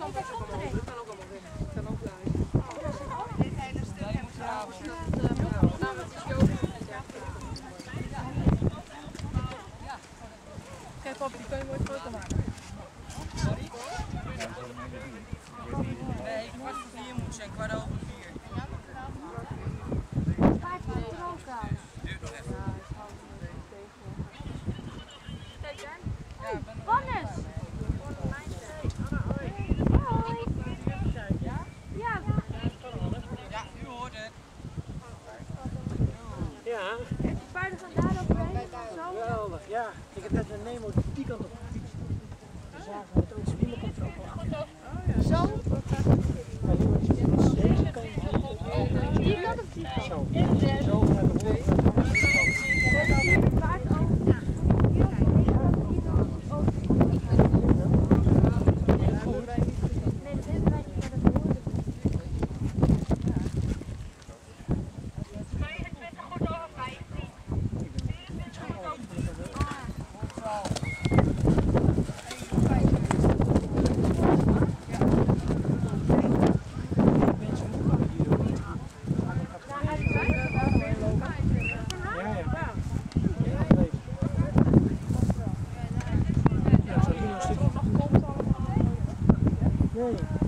Kijk, papa, die kan je mooi foto maken. Sorry? Nee, kwart voor 4 moet zijn, 4:15. Waar is het er ook aan? Duurt nog even. Wannes! Hoi! Ja? Ja, u hoort het. Ja, De paarden gaan daar overheen. Zo. geweldig. Ja, ik heb net een Nemo die kant op gefietst. We zagen het ook, zijn wielen komt er ook wel. Zo? Maar hier wordt het deze kant op. Die kant of die kant? Zo. Zo naar de Het paard over. Nee, dat weten wij niet, maar dat hoorde ik. 25 goed over 15. 24 goed over. Ja, ja. Ja, zo hier nog een stukje. Nee.